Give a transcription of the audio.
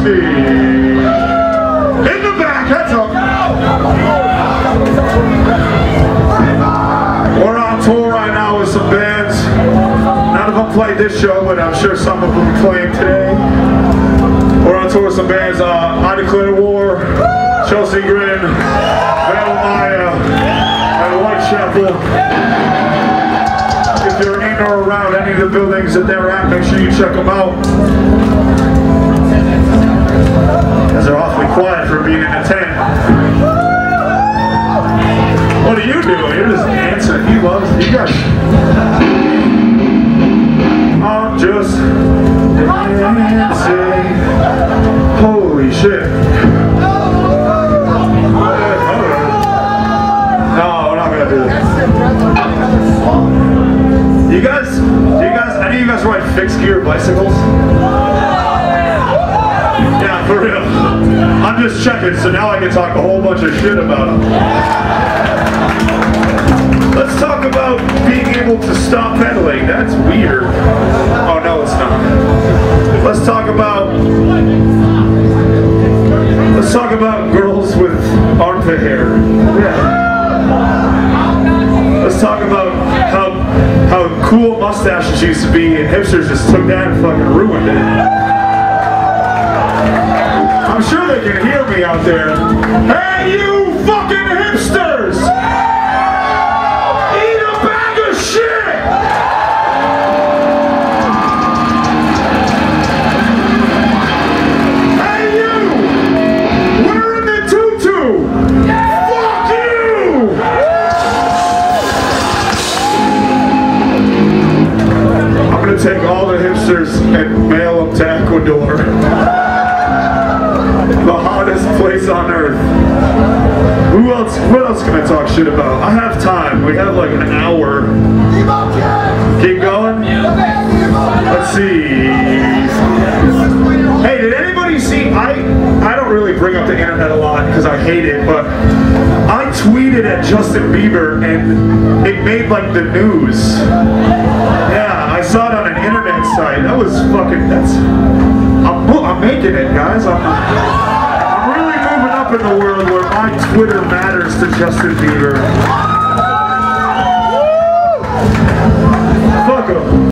Chelsea. In the back, heads up. We're on tour right now with some bands. None of them played this show, but I'm sure some of them will be playing today. We're on tour with some bands, I Declare War, Chelsea Grin, Veil Maya, and Whitechapel. If you're in or around any of the buildings that they're at, make sure you check them out. As they're awfully quiet for being in a tent. What are you doing? You're just dancing. He loves you guys. I'm just dancing. Holy shit. No, we're not gonna do this. Any of you guys ride fixed gear bicycles? Yeah, for real. I'm just checking, so now I can talk a whole bunch of shit about them. Let's talk about being able to stop pedaling. That's weird. Oh no, it's not. Let's talk about girls with armpit hair. Yeah. Let's talk about how cool mustaches used to be, and hipsters just took that and fucking ruined it. I'm sure they can hear me out there. Hey, you fucking hipsters! Eat a bag of shit! Hey, you! Wearing the tutu! Fuck you! I'm gonna take all the hipsters and mail them to Ecuador. The hottest place on earth. Who else? What else can I talk shit about? I have time. We have like an hour. Keep going? Let's see. Hey, did anybody see? I don't really bring up the internet a lot because I hate it, but I tweeted at Justin Bieber and it made like the news. Yeah, I saw it on an internet site. That was fucking, I'm making it, guys. I'm really moving up in the world where my Twitter matters to Justin Bieber.